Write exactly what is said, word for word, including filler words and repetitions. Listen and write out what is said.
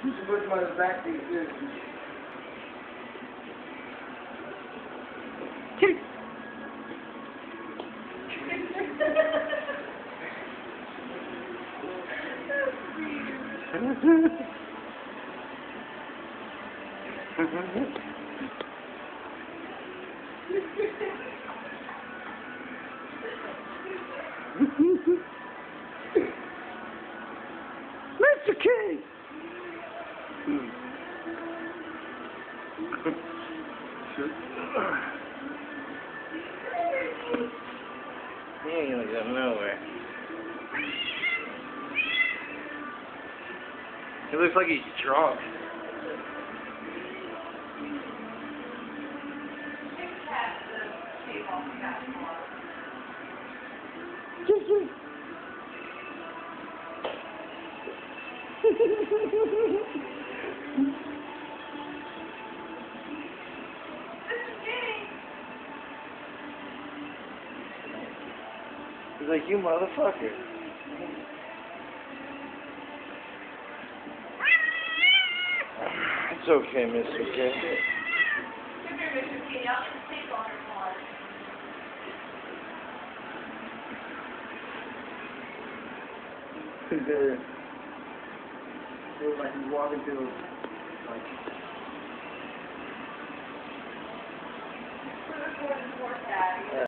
You should put him on the back seat too. Kitty. Mister King! He ain't gonna go nowhere. He looks like he's drunk. He's like, you motherfucker. It's okay, Mister K. Come here, Mister King. I'll just take on her paws. They're, they're like he's walking through like Put her forward and forth, Daddy.